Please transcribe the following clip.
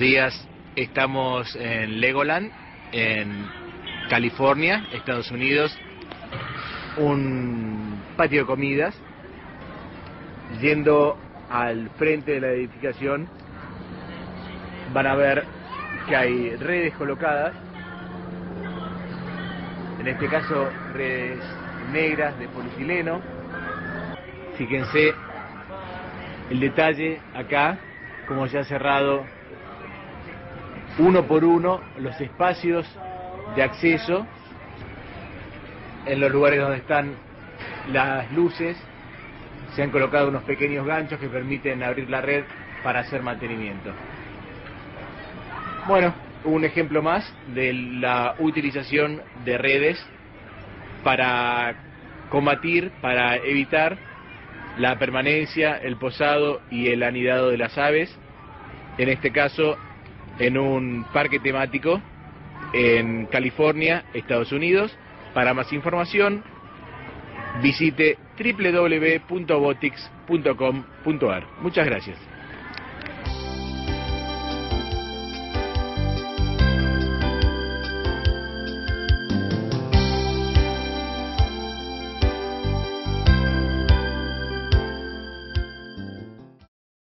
días. Estamos en Legoland, en California, Estados Unidos. Un patio de comidas. Yendo al frente de la edificación van a ver que hay redes colocadas. En este caso redes negras de polietileno. Fíjense el detalle acá, como se ha cerrado uno por uno los espacios de acceso en los lugares donde están las luces. Se han colocado unos pequeños ganchos que permiten abrir la red para hacer mantenimiento. Bueno, un ejemplo más de la utilización de redes para combatir, para evitar la permanencia, el posado y el anidado de las aves, en este caso en un parque temático en California, Estados Unidos. Para más información, visite www.botix.com.ar. Muchas gracias.